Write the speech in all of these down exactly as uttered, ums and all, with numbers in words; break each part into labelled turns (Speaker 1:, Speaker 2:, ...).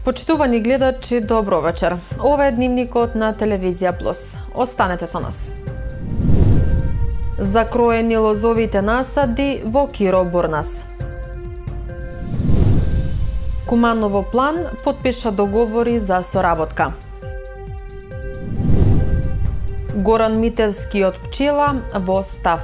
Speaker 1: Почитувани гледачи, добро вечер. Ова е дневникот на Телевизија Плюс. Останете со нас. Закроени лозовите насади во Киро Бурнас. Куманово план потпиша договори за соработка. Горан Митевски од Пчела во став.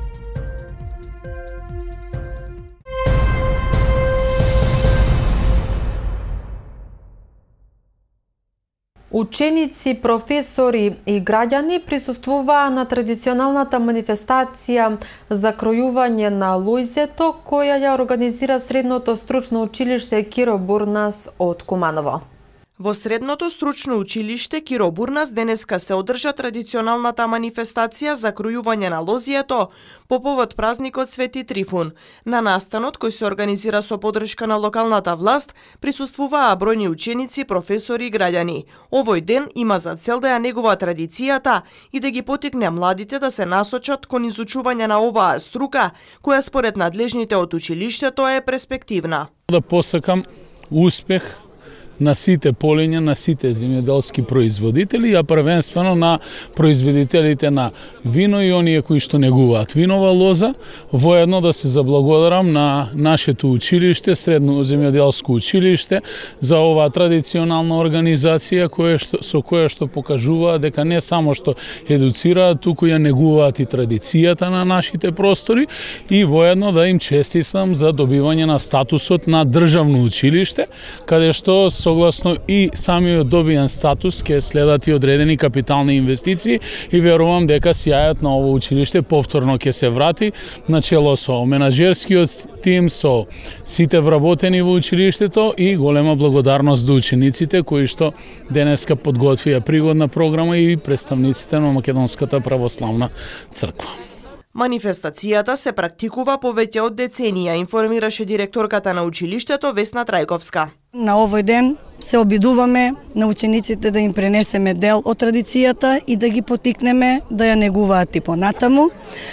Speaker 1: Ученици, професори и граѓани присуствуваа на традиционалната манифестација за кројување на лојзето која ја организира Средното стручно училиште Киро Бурнас од Куманово.
Speaker 2: Во Средното стручно училиште Киро Бурнас денеска се одржа традиционалната манифестација за кројување на лозието по повод празникот Свети Трифун. На настанот кој се организира со поддршка на локалната власт присуствуваа бројни ученици, професори и граѓани. Овој ден има за цел да ја негува традицијата и да ги поттикне младите да се насочат кон изучување на оваа струка, која според надлежните од училиштето е перспективна.
Speaker 3: Да посакам успех на сите полиња, на сите земјоделски производители, а првенствено на производителите на вино и оние кои што негуваат винова лоза. Воедно да се заблагодарам на нашето училиште, Средно земјоделско училиште, за оваа традиционална организација која што, со која што покажува дека не само што едуцираат, туку ја негуваат и традицијата на нашите простори, и воедно да им честитам за добивање на статусот на државно училиште, каде што согласно и самиот добиен статус ќе следат и одредени капитални инвестиции и верувам дека сјајот на ово училиште повторно ќе се врати начело со менаџерскиот тим, со сите вработени во училиштето и голема благодарност до учениците кои што денеска подготвија пригодна програма и представниците на Македонската православна црква.
Speaker 2: Манифестацијата се практикува повеќе од деценија, информираше директорката на училиштето Весна Трајковска.
Speaker 4: На овој ден се обидуваме на учениците да им пренесеме дел од традицијата и да ги потикнеме да ја негуваат и понатаму.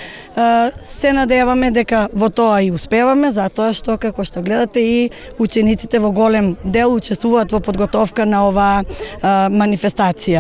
Speaker 4: Се надеваме дека во тоа и успеваме, затоа што, како што гледате, и учениците во голем дел учествуваат во подготовка на оваа манифестација.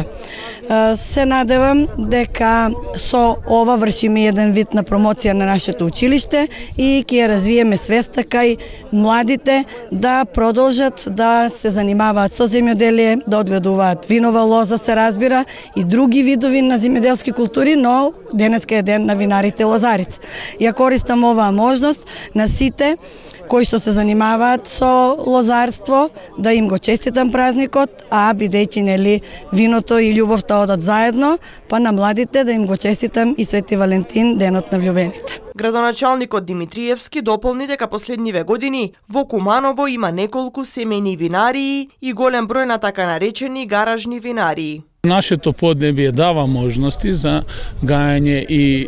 Speaker 4: Се надевам дека со ова вршиме еден вид на промоција на нашето училиште и ќе ја развиеме свеста кај младите да продолжат да се занимаваат со земјоделие, да одгледуваат винова лоза, се разбира, и други видови на земјоделски култури, но денеска е ден на винарите и лозарите. Ја користам оваа можност на сите кои што се занимаваат со лозарство да им го честитам празникот, а бидејќи нели виното и љубовта одат заедно, па на младите да им го честитам и Свети Валентин, денот на влюбените.
Speaker 2: Градоначалникот Димитриевски дополни дека последниве години во Куманово има неколку семејни винарии и голем број на така наречени гаражни винарии.
Speaker 3: Нашето поднебие дава можности за гајање и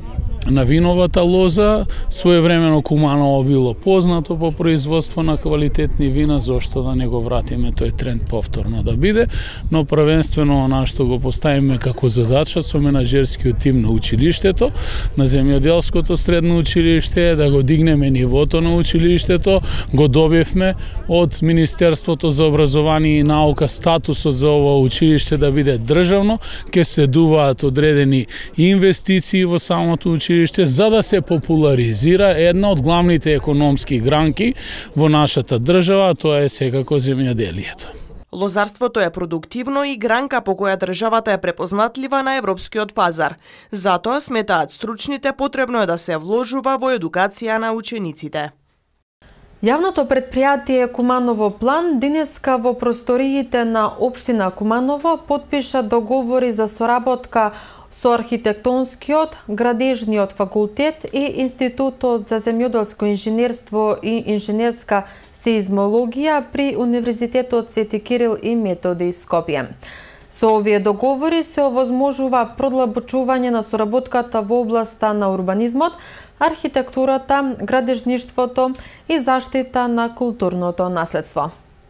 Speaker 3: на виновата лоза. Своевремено Куманово било познато по производство на квалитетни вина, зошто да не го вратиме тој тренд повторно да биде, но првенствено она што го поставиме како задача со менаџерскиот тим на училиштето, на земјоделското средно училиште, да го дигнеме нивото на училиштето. Го добивме од Министерството за образование и наука статусот за ова училиште да биде државно, ќе се дуваат одредени инвестиции во самото училиште за да се популаризира една од главните економски гранки во нашата држава, тоа е секако земјоделието.
Speaker 2: Лозарството е продуктивно и гранка по која државата е препознатлива на европскиот пазар. Затоа сметаат стручните потребно е да се вложува во едукација на учениците.
Speaker 1: Јавното предпријатие Куманово план денеска во просториите на општина Куманово потпиша договори за соработка со архитектонскиот, градежниот факултет и Институтот за земјоделско инженерство и инженерска сеизмологија при Универзитетот Свети Кирил и Методи Скопје. Со овие договори се овозможува продлабочување на соработката во областа на урбанизмот, архитектурата, градежништвото и заштита на културното наследство.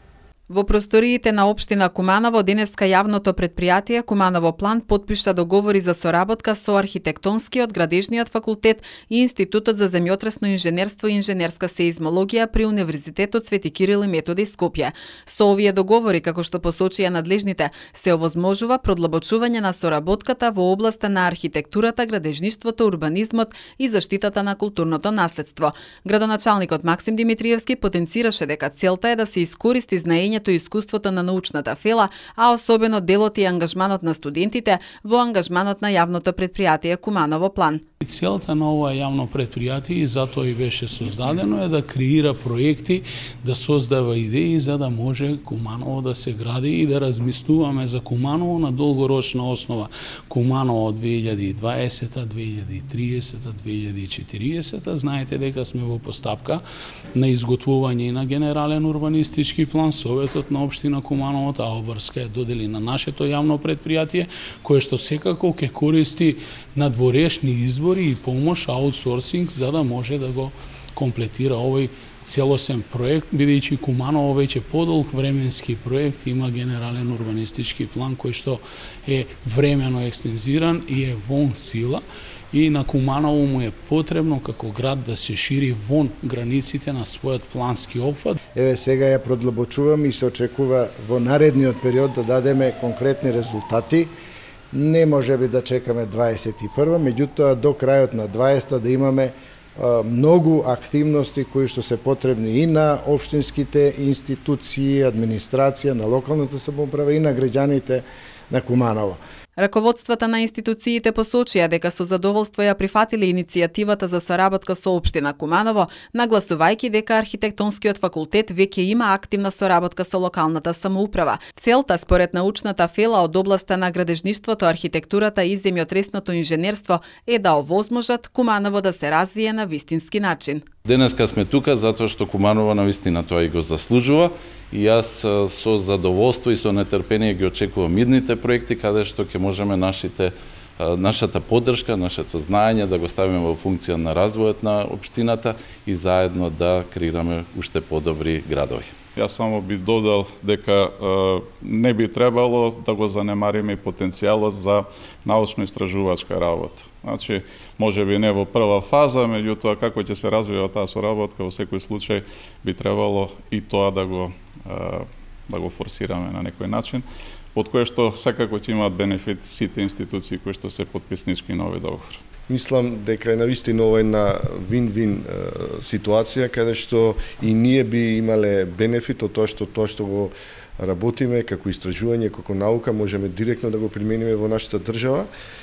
Speaker 5: Во просториите на општина Куманово денеска јавното предпријатие Куманово план потпиша договори за соработка со архитектонскиот, градежниот факултет и Институтот за земјотресно инженерство и инженерска сеизмологија при Универзитетот Свети Кирил и Методи Скопје. Со овие договори, како што посочија надлежните, се овозможува продлабочување на соработката во областа на архитектурата, градежништвото, урбанизмот и заштитата на културното наследство. Градоначалникот Максим Димитриевски потенцираше дека целта е да се искористи знаењето и искуството на научната фела, а особено делот и ангажманот на студентите во ангажманот на јавното предпријатие Куманово план.
Speaker 3: Целта на ова јавно предпријатие и затоа и беше создадено е да креира проекти, да создава идеи за да може Куманово да се гради и да размислуваме за Куманово на долгорочна основа. Куманово две илјади и дваесета, две илјади и тридесета, две илјади и четириесета, знаете дека сме во постапка на изготвување на генерален урбанистички план. Советот на општина Куманово таа обврска е додели на нашето јавно предпријатие, кое што секако ќе користи надворешни избори и помош, аутсорсинг, за да може да го комплетира овој целосен проект, бидејќи Куманово веќе подолг временски проект има генерален урбанистички план кој што е времено екстензиран и е вон сила, и на Куманово му е потребно како град да се шири вон границите на својот плански опфат.
Speaker 6: Еве сега ја продлабочуваме и се очекува во наредниот период да дадеме конкретни резултати. Не може би да чекаме дваесет и прва, меѓутоа до крајот на дваесета да имаме а, многу активности кои што се потребни и на општинските институции, администрација, на локалната самоуправа и на граѓаните на Куманово.
Speaker 5: Раководствата на институциите посочија дека со задоволство ја прифатиле иницијативата за соработка со општина Куманово, нагласувајќи дека архитектонскиот факултет веќе има активна соработка со локалната самоуправа. Целта според научната фела од областа на градежништвото, архитектурата и земјотресното инженерство е да овозможат Куманово да се развие на вистински начин.
Speaker 7: Денеска сме тука затоа што Куманово на вистина тоа и го заслужува и јас со задоволство и со нетрпение ги очекувам идните проекти каде што ќе можеме нашите нашата поддршка, нашето знаење да го ставиме во функција на развојот на општината и заедно да креираме уште подобри градови.
Speaker 8: Јас само би додал дека е, не би требало да го занемариме и потенцијалот за научно-истражувачка работа. Значи, може би не во прва фаза, меѓутоа како ќе се развива таа соработка, во секој случај би требало и тоа да го е, да го форсираме на некој начин, од кое што секако ќе имаат бенефит сите институции кои што се потписнички на овој договор.
Speaker 6: Мислам дека е навистина ова една вин-вин ситуација каде што и ние би имале бенефит од тоа што тоа што го работиме како истражување, како наука, можеме директно да го примениме во нашата држава.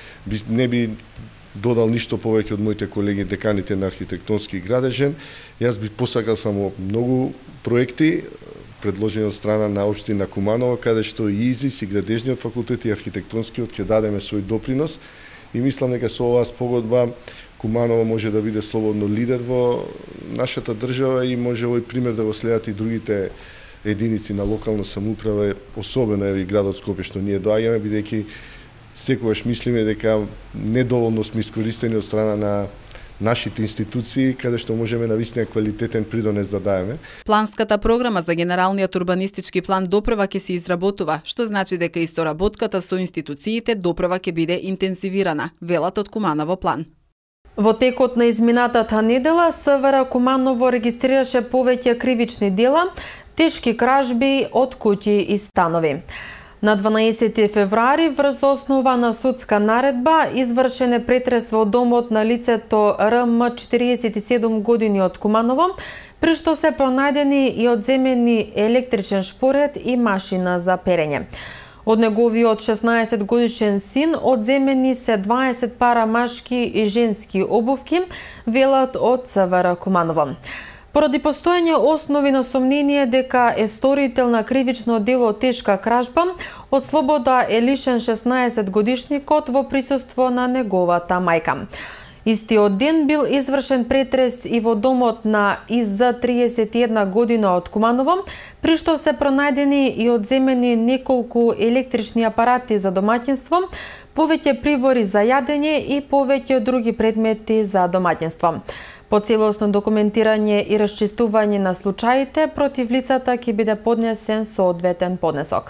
Speaker 6: Не би додал ништо повеќе од моите колеги деканите на архитектонски и градежен. Јас би посакал само многу проекти предложени од страна на општина Куманово, каде што и ИЗИС, и градежниот факултет и архитектонскиот ќе дадеме свој допринос. И мислам дека со оваа спогодба Куманово може да биде слободно лидер во нашата држава и може овој пример да го следат и другите единици на локална самоуправа, особено и градот Скопје што ние доаѓаме, бидејќи секогаш мислиме дека недоволно сме искористени од страна на нашите институции, каде што можеме на вистина квалитетен придонес да даеме.
Speaker 5: Планската програма за генералниот урбанистички план допрва ќе се изработува, што значи дека и соработката со институциите допрва ќе биде интензивирана, велат од Куманово план.
Speaker 1: Во текот на изминатата недела СВР Куманово регистрираше повеќе кривични дела, тешки кражби од куќи и станови. На дванаесети февруари, врз основа на судска наредба, извршен е претрес во домот на лицето Р М четириесет и седум години од Куманово, при што се пронајдени и одземени електричен шпорет и машина за перење. Од неговиот шеснаесет годишен син одземени се дваесет пара машки и женски обувки, велат од СВР Куманово. Поради постоење основи на сомнение дека е сторител на кривично дело тешка кражба, од слобода е лишен шеснаесет годишникот во присуство на неговата мајка. Истиот ден бил извршен претрес и во домот на И З триесет и една година од Куманово, при што се пронајдени и одземени неколку електрични апарати за домаќинство, повеќе прибори за јадење и повеќе други предмети за домаќинство. По целосно документирање и расчистување на случаите против лицата ќе биде поднесен соодветен поднесок.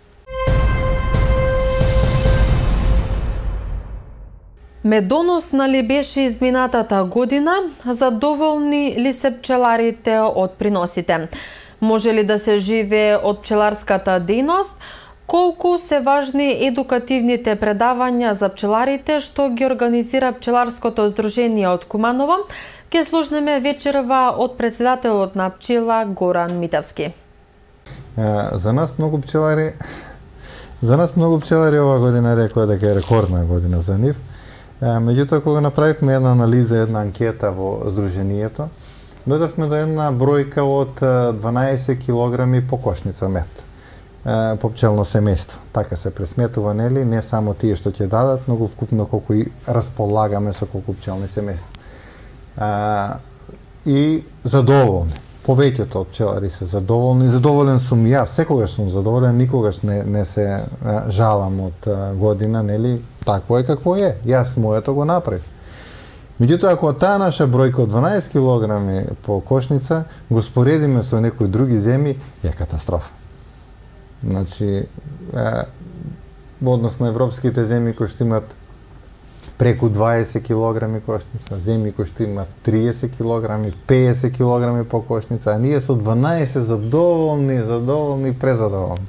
Speaker 1: Медоносна ли беше изминатата година? Задоволни ли се пчеларите од приносите? Може ли да се живее од пчеларската дејност? Колку се важни едукативните предавања за пчеларите што ги организира Пчеларското здружение од Куманово? Ке слушнеме вечерва од председателот на Пчела Горан Митевски.
Speaker 9: За нас многу пчелари За нас многу пчелари ова година рекоа дека е рекордна година за нив. Меѓутоа, кога направивме една анализа, една анкета во Здруженијето, дојдовме до една бројка од дванаесет килограми по кошница мед по пчелно семејство. Така се пресметува, нели, не само тие што ќе дадат, но вкупно колку и располагаме со колку пчелни семејства. И задоволни. Повеќето од пчелари се задоволни. Задоволен сум јас, секогаш сум задоволен, никогаш не, не се жалам од година, нели, такво е какво е. Јас моето го направив. Меѓутоа, ако таа наша бројка од дванаесет килограми по кошница го споредиме со некои други земји, е катастрофа. Значи, во однос на европските земји кои што имат преку дваесет килограми кошница, земји кои што имат триесет килограми, петдесет килограми по кошница, а ние со дванаесет задоволни, задоволни, презадоволни.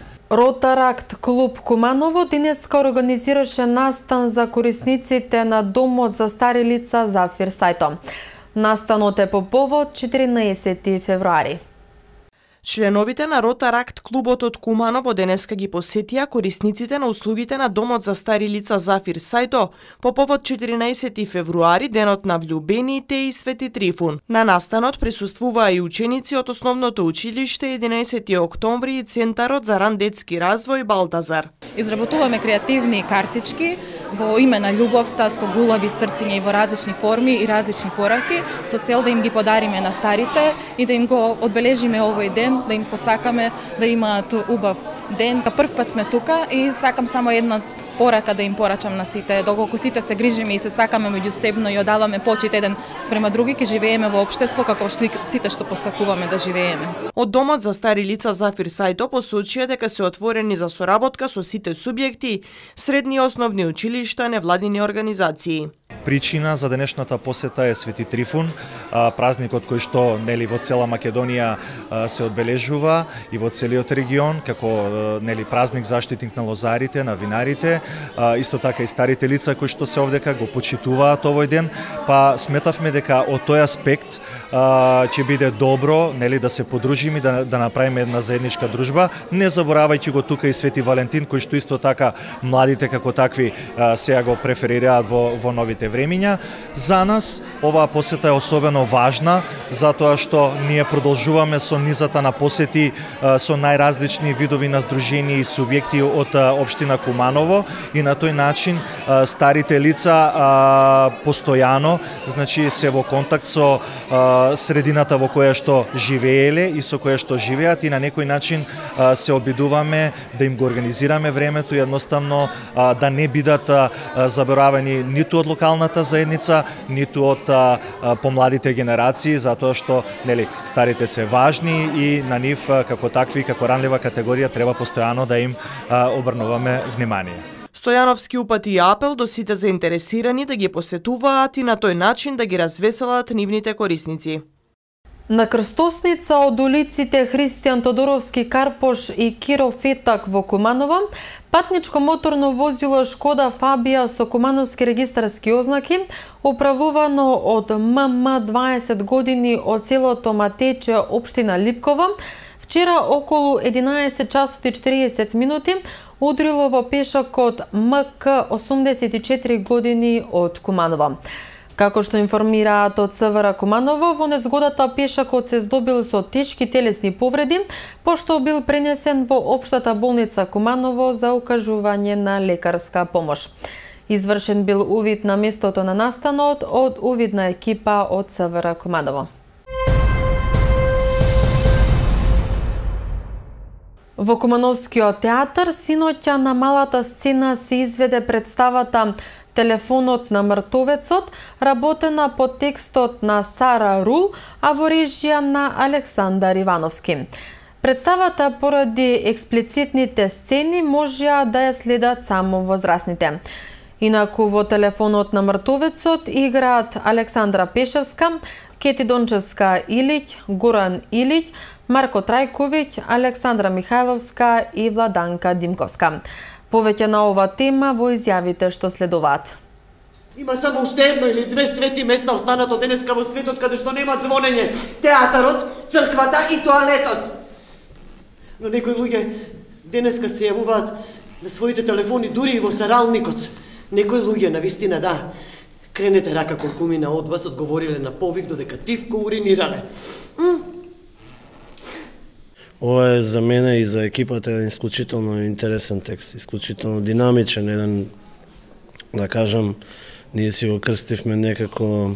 Speaker 1: Ротаракт клуб Куманово денеска организираше настан за корисниците на домот за стари лица Зафир Сајто. Настанот е по повод четиринаесети февруари.
Speaker 2: Членовите на Ротаракт клубот од Куманово денеска ги посетија корисниците на услугите на домот за стари лица Зафир Сајто по повод четиринаесети февруари, денот на влюбените и Свети Трифун. На настанот присуствуваа и ученици од основното училиште единаесети октомври и Центарот за ран детски развој Балтазар.
Speaker 10: Изработуваме креативни картички во име на љубовта со гулави срциња и во различни форми и различни пораки со цел да им ги подариме на старите и да им го одбележиме овој ден, да им посакаме да имаат убав ден. Прв пат сме тука и сакам само една порака да им порачам на сите. Доколку сите се грижиме и се сакаме меѓусебно и одаваме почит еден спрема други, ќе живееме во општество како сите што посакуваме да живееме.
Speaker 2: Од домот за стари лица Зафир Сајто посочија дека се отворени за соработка со сите субјекти, средни и основни училишта, невладини организации.
Speaker 11: Причина за денешната посета е Свети Трифун, празникот кој што нели во цела Македонија се одбележува и во целиот регион како нели празник заштитник на лозарите, на винарите, исто така и старите лица кои што се овдека го почитуваат овој ден, па сметавме дека од тој аспект ќе биде добро нели да се подружиме, да да направиме една заедничка дружба, не заборавајќи го тука и Свети Валентин кој што исто така младите како такви сега го преферираат во во новите времиња. За нас оваа посета е особено важна затоа што ние продолжуваме со низата на посети со најразлични видови на здружени и субјекти од општина Куманово и на тој начин старите лица постојано значи се во контакт со средината во која што живееле и со која што живеат и на некој начин се обидуваме да им го организираме времето и едноставно да не бидат заборавени ниту од локалната заедница, ниту од а, а, помладите генерации, затоа што нели старите се важни и на нив како такви, како ранлива категорија треба постојано да им а, обрнуваме внимание.
Speaker 2: Стојановски упати апел до сите заинтересирани да ги посетуваат и на тој начин да ги развеселат нивните корисници.
Speaker 1: На крстосница од улиците Христијан Тодоровски Карпош и Киро Фетак во Куманово, патничко моторно возило Шкода Фабија со кумановски регистарски ознаки, управувано од М М дваесет години од селото Матече, општина Липково, вчера околу единаесет часот и четириесет минути удрило во пешакот М К осумдесет и четири години од Куманово. Како што информираат од Ц В Р Куманово, во незгодата пешакот се здобил со тешки телесни повреди, пошто бил пренесен во општата болница Куманово за укажување на лекарска помош. Извршен бил увид на местото на настанот од увидна екипа од Ц В Р Куманово. Во Кумановскиот театар синоќа на малата сцена се изведе представата Телефонот на мртовецот, работена по текстот на Сара Рул, а во режија на Александар Ивановски. Представата поради експлицитните сцени можеа да ја следат само возрастните. Инаку во Телефонот на мртовецот играат Александра Пешевска, Кети Дончевска Илиќ, Горан Илиќ, Марко Трајковиќ, Александра Михајловска и Владанка Димковска. Повеќе на ова тема во изјавите што следуваат.
Speaker 12: Има само уште едно или две свети места останато денеска во светот каде што нема звонење: театарот, црквата и тоалетот. Но некои луѓе денеска се јавуваат на своите телефони дури и во саралникот. Некои луѓе навистина да, кренете рака кон кумина од вас одговориле на повик додека тивко уринирале. М?
Speaker 13: Ова е за мене и за екипата еден исклучително интересен текст, исклучително динамичен, еден, да кажам, ние си го крстивме некако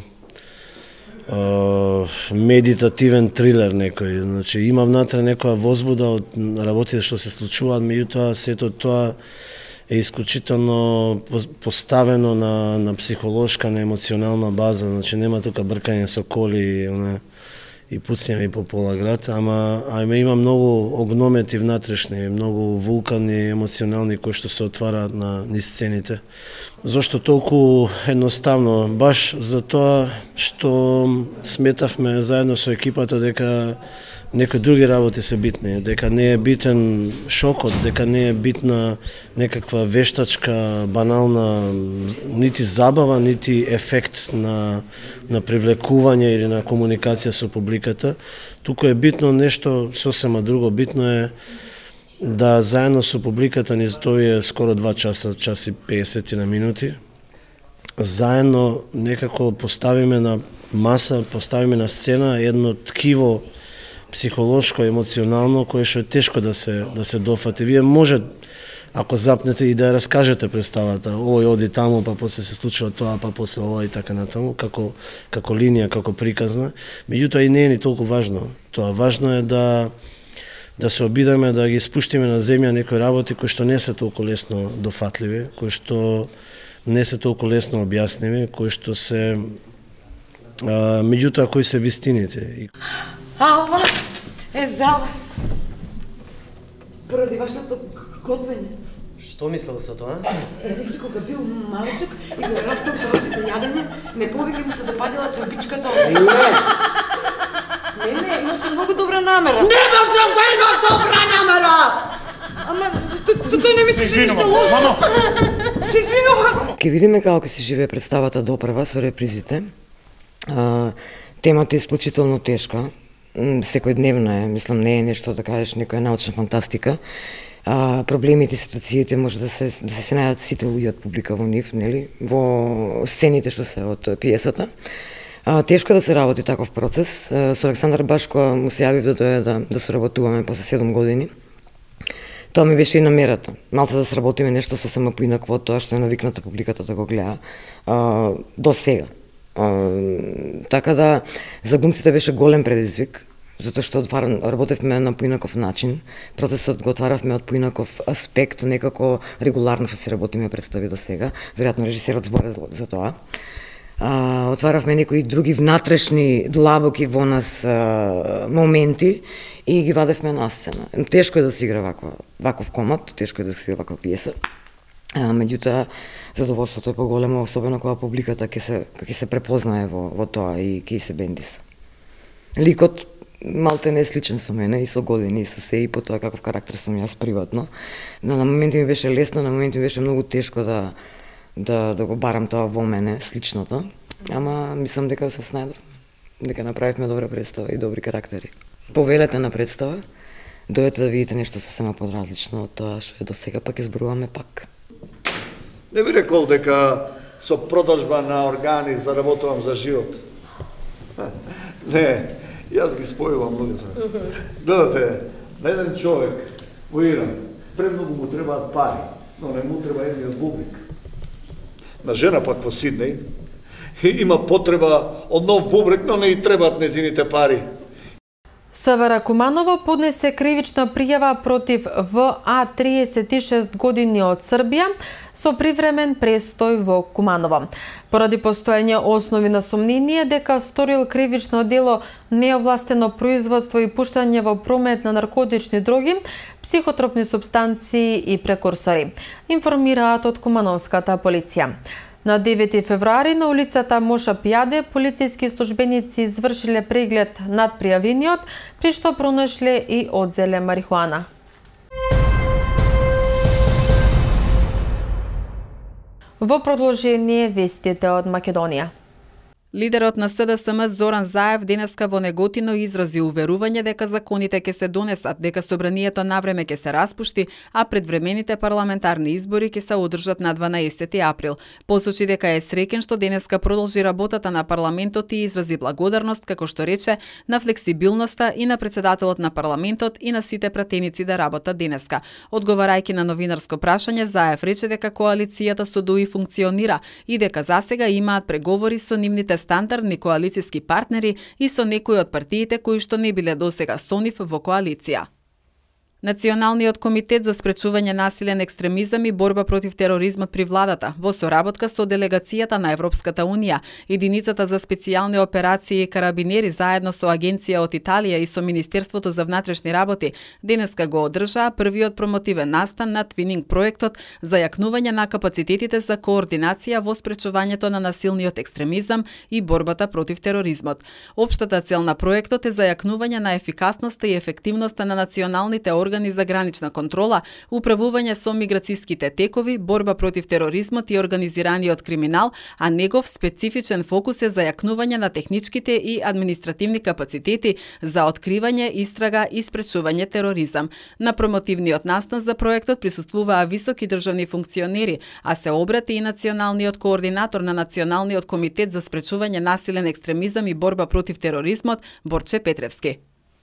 Speaker 13: Uh, медитативен трилер некој. Значи, има внатре некоја возбуда од работите што се случуваат, меѓутоа сето тоа е исклучително поставено на, на психолошка, на емоционална база. Значи, нема тука бркање со коли и, и пуцњави по пола град, ама, ама има многу огномети внатрешни, многу вулкани емоционални кои што се отвараат на низ сцените. Зошто толку едноставно? Баш за тоа што сметавме заедно со екипата дека некои други работи се битни, дека не е битен шокот, дека не е битна некаква вештачка, банална, нити забава, нити ефект на, на привлекување или на комуникација со публиката. Туку е битно нешто сосема друго. Битно е да заедно со публиката низ овие скоро два часа, час и песет на минути, заедно некако поставиме на маса, поставиме на сцена едно ткиво психолошко, емоционално, кое што е тешко да се да се дофати. Вие може, ако запнете и да ја раскажете представата, ој оди таму, па после се случува тоа, па после ова и така натаму, како како линија, како приказна, меѓутоа и не е ни толку важно. Тоа важно е да да се обидеме да ги спуштиме на земја некои работи кои што не се толку лесно дофатливи, кои што не се толку лесно објасними, кои што се а, меѓутоа кои се вистините.
Speaker 12: А ова е за вас. Поради вашето готвење. Што мислел со тоа? Рече кога бил малечок и го растал со вашето јадење, не повеќе му се допадила чорбичката од него. Не, не, имаше многу добра намера. Не можел да има добра намера! Ама, тој не мислеше ништо лошо. Се извинувам.
Speaker 14: Ке видиме како се живее представата допрва со репризите. А, темата е исклучително тешка. Секојдневна е, мислам, не е нешто да кажеш некоја научна фантастика. А, проблемите и ситуациите може да се да се најдат сите луѓе од публика во нив, нели, во сцените што се од пиесата. А, тешко да се работи таков процес. Со Александар Башко му се јавив да дојде да, да соработуваме после седум години. Тоа ми беше и намерата. Малце да сработиме нешто сосема поинакво од тоа што е навикната публиката да го гледа а, до сега. А, така да, за глумците беше голем предизвик, затоа што работевме на поинаков начин, процесот го отваравме од поинаков аспект, некако регуларно што се работиме представи до сега, веројатно режисерот збори за тоа. А, отваравме некои други внатрешни, длабоки во нас а, моменти и ги вадевме на сцена. Тешко е да се игра ваква, ваков комат, тешко е да се игра ваква пиеса. А, меѓутоа, задоволството е поголемо, особено кога публиката ќе се, ќе се препознае во, во тоа и ќе се бендиса. Ликот малте не е сличен со мене и со години и со се и по тоа каков карактер сум јас приватно. Но на моменти ми беше лесно, на моменти ми беше многу тешко да да да го барам тоа во мене, сличното. Ама мислам дека се снајдовме, дека направивме добра представа и добри карактери. Повелете на представа, дојдете да видите нешто сосема подразлично од тоа што е до сега, пак изборуваме пак.
Speaker 15: Не би рекол дека со продажба на органи заработувам за живот. Не, јас ги спојувам луѓето. Гледате, на еден човек во Иран премногу му требаат пари, но не му треба едниот бубрик. На жена пак во Сиднеј има потреба од нов бубрик, но не и требаат незините пари.
Speaker 1: СВР Куманово поднесе кривична пријава против В А триесет и шест години од Србија со привремен престој во Куманово. Поради постоење основи на сомнение дека сторил кривично дело неовластено производство и пуштање во промет на наркотични дроги, психотропни супстанции и прекурсори, информираат од кумановската полиција. На девети февруари на улицата Моша Пијаде полициски службеници извршиле преглед над пријавениот, при што пронашле и одзеле марихуана. Во продолжение вестите од Македонија.
Speaker 5: Лидерот на С Д С М Зоран Заев денеска во Неготино изрази уверување дека законите ќе се донесат, дека собранието навреме ќе се распушти, а предвремените парламентарни избори ќе се одржат на дванаесети април. Посочи дека е среќен што денеска продолжи работата на парламентот и изрази благодарност, како што рече, на флексибилноста и на председателот на парламентот и на сите пратеници да работат денеска. Одговарајќи на новинарско прашање, Заев рече дека коалицијата со ДУИ функционира и дека засега имаат преговори со нивните стандардни коалициски партнери и со некои од партиите кои што не биле досега со нив во коалиција. Националниот комитет за спречување насилен екстремизам и борба против тероризмот при владата, во соработка со делегацијата на Европската Унија, единицата за специјални операции и карабинери заедно со агенција од Италија и со Министерството за внатрешни работи, денеска го одржаа првиот промотивен настан на твининг проектот за јакнување на капацитетите за координација во спречувањето на насилниот екстремизам и борбата против тероризмот. Општата цел на проектот е за јакнување на ефикасноста и ефективноста на националните органи органи за гранична контрола, управување со миграцијските текови, борба против тероризмот и организираниот криминал, а негов специфичен фокус е за јакнување на техничките и административни капацитети за откривање, истрага и спречување тероризам. На промотивниот настан за проектот присуствуваа високи државни функционери, а се обрати и националниот координатор на Националниот комитет за спречување насилен екстремизам и борба против тероризмот Борче Петревски.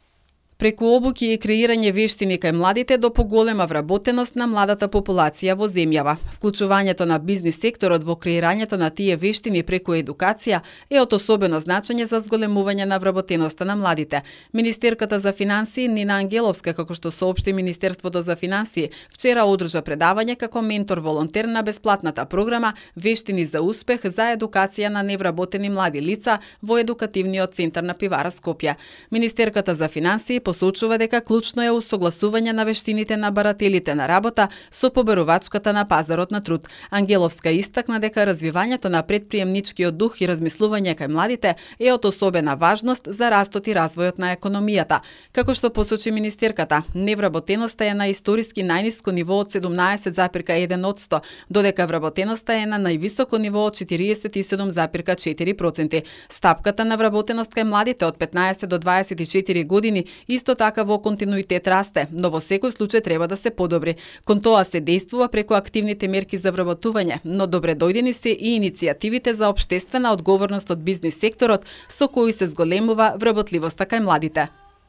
Speaker 5: Преку обуки и креирање вештини кај младите до поголема вработеност на младата популација во земјава. Вклучувањето на бизнис секторот во креирањето на тие вештини преку едукација е од особено значење за зголемување на вработеноста на младите. Министерката за финансии Нина Ангеловска, како што соопшти Министерството за финансии, вчера одржа предавање како ментор-волонтер на бесплатната програма Вештини за успех за едукација на невработени млади лица во едукативниот центар на Пивара Скопје. Министерката за финансии посочува дека клучно е усогласување на вештините на барателите на работа со побарувачката на пазарот на труд. Ангеловска истакна дека развивањето на предприемничкиот дух и размислување кај младите е од особена важност за растот и развојот на економијата. Како што посочи министерката, невработеноста е на историски најниско ниво од седумнаесет зарез еден одсто, додека вработеноста е на највисоко ниво од четириесет и седум зарез четири проценти. Стапката на вработеност кај младите од петнаесет до дваесет и четири години исто така во континуитет расте, но во секој случај треба да се подобри. Кон тоа се действува преку активните мерки за вработување, но добре дојдени се и иницијативите за општествена одговорност од бизнис секторот, со кои се зголемува вработливоста кај младите.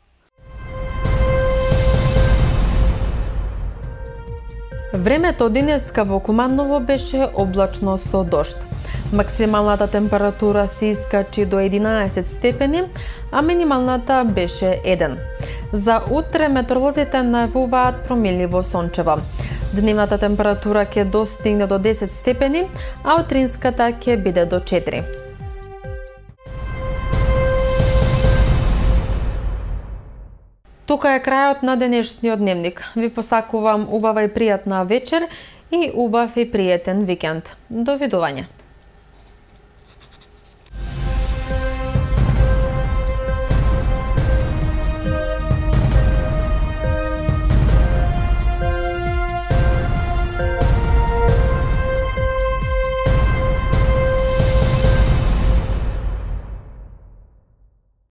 Speaker 1: Времето денеска во Куманово беше облачно со дожд. Максималната температура се искачи до единаесет степени, а минималната беше еден. За утре метеоролозите најавуваат промилливо сончево. Дневната температура ќе достигне до десет степени, а утринската ќе биде до четири. Тука е крајот на денешниот дневник. Ви посакувам убава и пријатна вечер и убав и пријатен викенд. До видување.